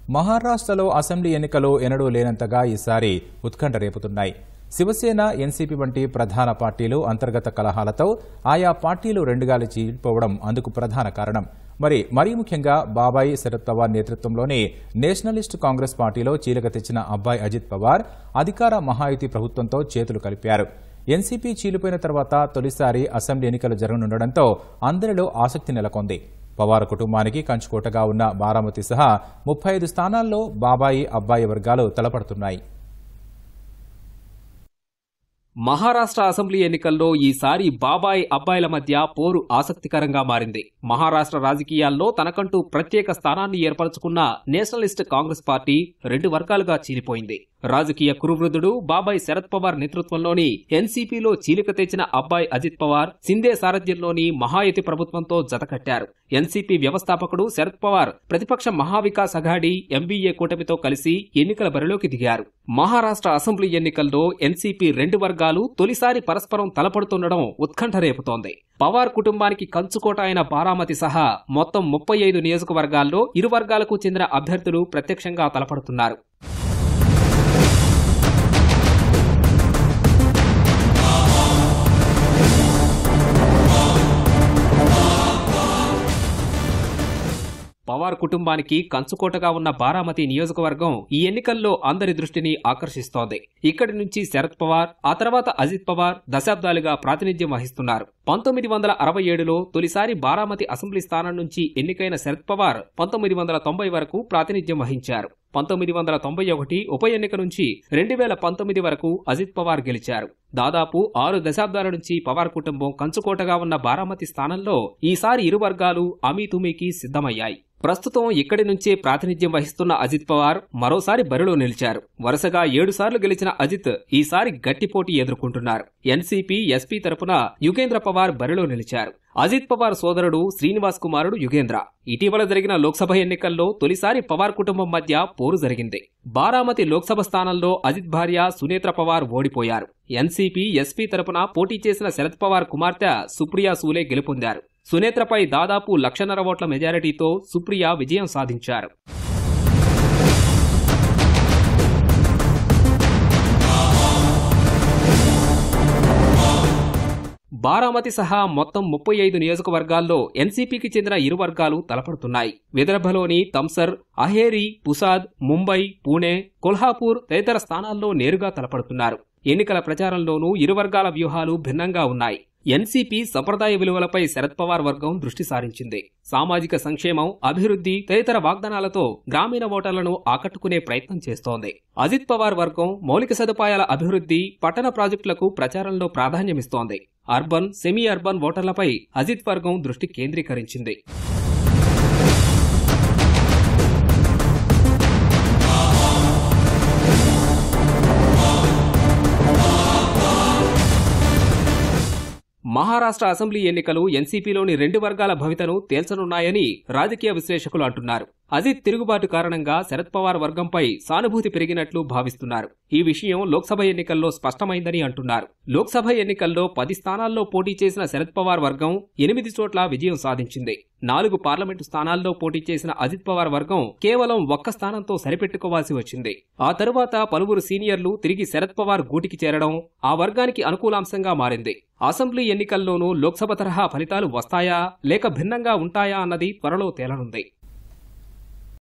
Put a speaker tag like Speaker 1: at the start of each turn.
Speaker 1: మహారాష్ట్రలో అసెంబ్లీ ఎన్నికలు ఎన్నడూ లేనంతగా ఈసారి ఉత్కంఠ రేపుతున్నాయి. శివసేన, ఎన్సీపీ వంటి ప్రధాన పార్టీలు అంతర్గత కలహాలతో ఆయా పార్టీలు రెండుగాలి చీలిపోవడం అందుకు ప్రధాన కారణం. మరీ ముఖ్యంగా బాబాయి శరద్ పవార్ నేతృత్వంలోని నేషనలిస్ట్ కాంగ్రెస్ పార్టీలో చీలిక తెచ్చిన అబ్బాయి అజిత్ పవార్ అధికార మహాయుతి ప్రభుత్వంతో చేతులు కలిపారు. ఎన్సీపీ చీలిపోయిన తర్వాత తొలిసారి అసెంబ్లీ ఎన్నికలు జరగనుండటంతో అందరిలో ఆసక్తి నెలకొంది. పవార్ కుటుంబానికి కంచుకోటగా ఉన్న బారామతి సహా 35 స్థానాల్లో బాబాయి, అబ్బాయి వర్గాలు తలపడుతున్నాయి.
Speaker 2: మహారాష్ట్ర అసెంబ్లీ ఎన్నికల్లో ఈసారి బాబాయి, అబ్బాయిల మధ్య పోరు ఆసక్తికరంగా మారింది. మహారాష్ట్ర రాజకీయాల్లో తనకంటూ ప్రత్యేక స్థానాన్ని ఏర్పరచుకున్న నేషనలిస్ట్ కాంగ్రెస్ పార్టీ 2 వర్గాలుగా చీలిపోయింది. రాజకీయ కురువృద్ధుడు బాబాయి శరద్ పవార్ నేతృత్వంలోని ఎన్సీపీలో చీలిక తెచ్చిన అబ్బాయి అజిత్ పవార్ సిందే సారథ్యంలోని మహాయుతి ప్రభుత్వంతో జతకట్టారు. ఎన్సీపీ వ్యవస్థాపకుడు శరద్ పవార్ ప్రతిపక్ష మహావికాస్ అఘాడీ ఎంబీఏ కూటమితో కలిసి ఎన్నికల బరిలోకి దిగారు. మహారాష్ట్ర అసెంబ్లీ ఎన్నికల్లో ఎన్సీపీ 2 వర్గాలు తొలిసారి పరస్పరం తలపడుతుండడం ఉత్కంఠ రేపుతోంది. పవార్ కుటుంబానికి కంచుకోట అయిన బారామతి సహా మొత్తం 35 నియోజకవర్గాల్లో ఇరు వర్గాలకు చెందిన అభ్యర్థులు ప్రత్యక్షంగా తలపడుతున్నారు. పవార్ కుటుంబానికి కంచుకోటగా ఉన్న బారామతి నియోజకవర్గం ఈ ఎన్నికల్లో అందరి దృష్టిని ఆకర్షిస్తోంది. ఇక్కడి నుంచి శరద్ పవార్, ఆ తర్వాత అజిత్ పవార్ దశాబ్దాలుగా ప్రాతినిధ్యం వహిస్తున్నారు. 1967లో తొలిసారి బారామతి అసెంబ్లీ స్థానం నుంచి ఎన్నికైన శరద్ పవార్ 1990 వరకు ప్రాతినిధ్యం వహించారు. 1991 ఉప ఎన్నిక నుంచి 2019 వరకు అజిత్ పవార్ గెలిచారు. దాదాపు 6 దశాబ్దాల నుంచి పవార్ కుటుంబం కంచుకోటగా ఉన్న బారామతి స్థానంలో ఈసారి ఇరు వర్గాలు అమీతుమీకి సిద్ధమయ్యాయి. ప్రస్తుతం ఇక్కడి నుంచే ప్రాతినిధ్యం వహిస్తున్న అజిత్ పవార్ మరోసారి బరిలో నిలిచారు. వరుసగా 7 సార్లు గెలిచిన అజిత్ ఈసారి గట్టి పోటీ ఎదుర్కొంటున్నారు. ఎన్సీపీ, ఎస్పీ తరపున యుగేంద్ర పవార్ బరిలో నిలిచారు. అజిత్ పవార్ సోదరుడు శ్రీనివాస్ కుమారుడు యుగేంద్ర. ఇటీవల జరిగిన లోక్సభ ఎన్నికల్లో తొలిసారి పవార్ కుటుంబం మధ్య పోరు జరిగింది. బారామతి లోక్సభ స్థానంలో అజిత్ భార్య సునేత్ర పవార్ ఓడిపోయారు. ఎన్సీపీ, ఎస్పీ తరపున పోటీ చేసిన శరద్ పవార్ కుమార్తె సుప్రియా సూలే గెలుపొందారు. సునేత్రపై దాదాపు 1,50,000 ఓట్ల మెజారిటీతో సుప్రియా విజయం సాధించారు. బారామతి సహా మొత్తం 35 నియోజకవర్గాల్లో ఎన్సీపీకి చెందిన ఇరు వర్గాలు తలపడుతున్నాయి. విదర్భలోని తమ్సర్, అహేరి, పుసాద్, ముంబై, పూణే, కొల్హాపూర్ తదితర స్థానాల్లో నేరుగా తలపడుతున్నారు. ఎన్నికల ప్రచారంలోనూ ఇరు వర్గాల వ్యూహాలు భిన్నంగా ఉన్నాయి. ఎన్సీపీ సంప్రదాయ విలువలపై శరద్ పవార్ వర్గం దృష్టి సారించింది. సామాజిక సంక్షేమం, అభివృద్ధి తదితర వాగ్దానాలతో గ్రామీణ ఓటర్లను ఆకట్టుకునే ప్రయత్నం చేస్తోంది. అజిత్ పవార్ వర్గం మౌలిక సదుపాయాల అభివృద్ధి, పట్టణ ప్రాజెక్టులకు ప్రచారంలో ప్రాధాన్యమిస్తోంది. అర్బన్, సెమీ అర్బన్ ఓటర్లపై అజిత్ వర్గం దృష్టి కేంద్రీకరించింది. మహారాష్ట్ర అసెంబ్లీ ఎన్నికలు ఎన్సీపీలోని 2 వర్గాల భవితను తేల్చనున్నాయని రాజకీయ విశ్లేషకులు అంటున్నారు. అజిత్ తిరుగుబాటు కారణంగా శరద్ పవార్ వర్గంపై సానుభూతి పెరిగినట్లు భావిస్తున్నారు. ఈ విషయం లోక్సభ ఎన్నికల్లో స్పష్టమైందని అంటున్నారు. లోక్సభ ఎన్నికల్లో 10 స్థానాల్లో పోటీ చేసిన శరద్ పవార్ వర్గం 8 చోట్ల విజయం సాధించింది. 4 పార్లమెంటు స్థానాల్లో పోటీ చేసిన అజిత్ పవార్ వర్గం కేవలం 1 స్థానంతో సరిపెట్టుకోవాల్సి వచ్చింది. ఆ తరువాత పలువురు సీనియర్లు తిరిగి శరద్ పవార్ గూటికి చేరడం ఆ వర్గానికి అనుకూలాంశంగా మారింది. అసెంబ్లీ ఎన్నికల్లోనూ లోక్సభ తరహా ఫలితాలు వస్తాయా లేక భిన్నంగా ఉంటాయా అన్నది త్వరలో తేలనుంది.